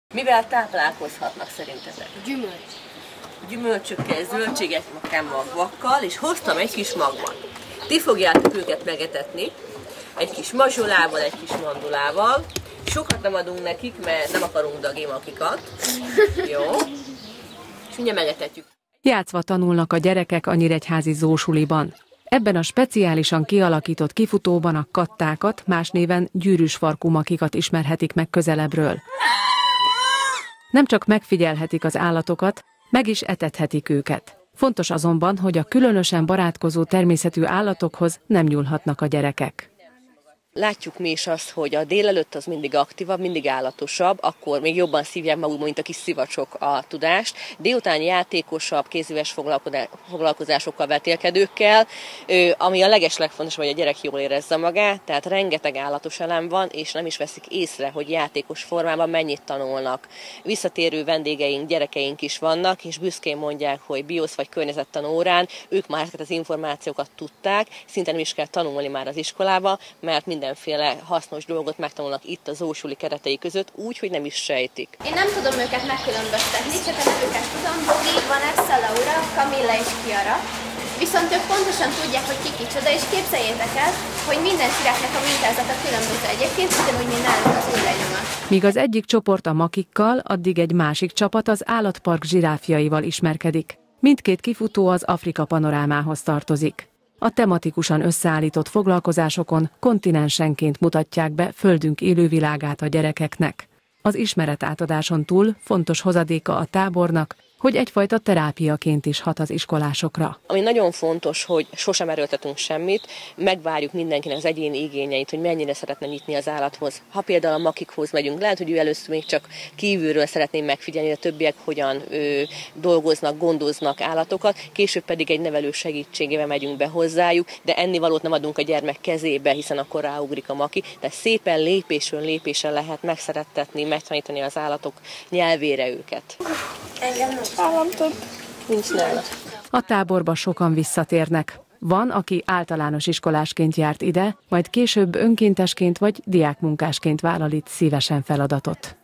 Mivel táplálkozhatnak szerintetek? Gyümölcsökkel, zöldségekkel, magvakkal, és hoztam egy kis magvat. Ti fogjátok őket megetetni, egy kis mazsolával, egy kis mandulával. Sokat nem adunk nekik, mert nem akarunk dagémakikat. Jó? És mindjárt megetetjük. Játszva tanulnak a gyerekek a nyíregyházi zósuliban. Ebben a speciálisan kialakított kifutóban a kattákat, más néven gyűrűsfarkú makikat ismerhetik meg közelebbről. Nem csak megfigyelhetik az állatokat, meg is etethetik őket. Fontos azonban, hogy a különösen barátkozó természetű állatokhoz nem nyúlhatnak a gyerekek. Látjuk mi is azt, hogy a délelőtt az mindig aktívabb, mindig állatosabb, akkor még jobban szívják maguk, mint a kis szivacsok a tudást. Délután játékosabb, kézműves foglalkozásokkal, vetélkedőkkel, ami a legeslegfontosabb, hogy a gyerek jól érezze magát, tehát rengeteg állatos elem van, és nem is veszik észre, hogy játékos formában mennyit tanulnak. Visszatérő vendégeink, gyerekeink is vannak, és büszkén mondják, hogy biosz vagy környezettan órán ők már ezeket az információkat tudták, szinte nem is kell tanulni már az iskolába, mert mindenféle hasznos dolgot megtanulnak itt a zósuli keretei között, úgy, hogy nem is sejtik. Én nem tudom őket megkülönböztetni, csak a nevüket tudom, Bogi, Vanessa, Laura, Camilla és Chiara. Viszont ők pontosan tudják, hogy ki kicsoda, és képzeljétek el, hogy minden szíreknek a mintázata különböző egyébként, ugyanúgy, mint nálunk az ujjlenyomat. Míg az egyik csoport a makikkal, addig egy másik csapat az állatpark zsiráfjaival ismerkedik. Mindkét kifutó az Afrika panorámához tartozik. A tematikusan összeállított foglalkozásokon kontinensenként mutatják be földünk élővilágát a gyerekeknek. Az ismeretátadáson túl fontos hozadéka a tábornak, hogy egyfajta terápiaként is hat az iskolásokra. Ami nagyon fontos, hogy sosem erőltetünk semmit, megvárjuk mindenkinek az egyéni igényeit, hogy mennyire szeretne nyitni az állathoz. Ha például a makikhoz megyünk, lehet, hogy ő először még csak kívülről szeretném megfigyelni, hogy a többiek hogyan dolgoznak, gondoznak állatokat, később pedig egy nevelő segítségével megyünk be hozzájuk, de ennivalót nem adunk a gyermek kezébe, hiszen akkor ráugrik a maki, de szépen lépésről lépésre lehet megszerettetni, megtanítani az állatok nyelvére őket. A táborba sokan visszatérnek. Van, aki általános iskolásként járt ide, majd később önkéntesként vagy diákmunkásként vállal itt szívesen feladatot.